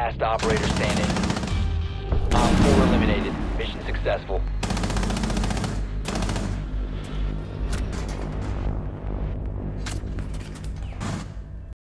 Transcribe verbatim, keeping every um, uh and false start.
Last operator standing. Op four eliminated. Mission successful.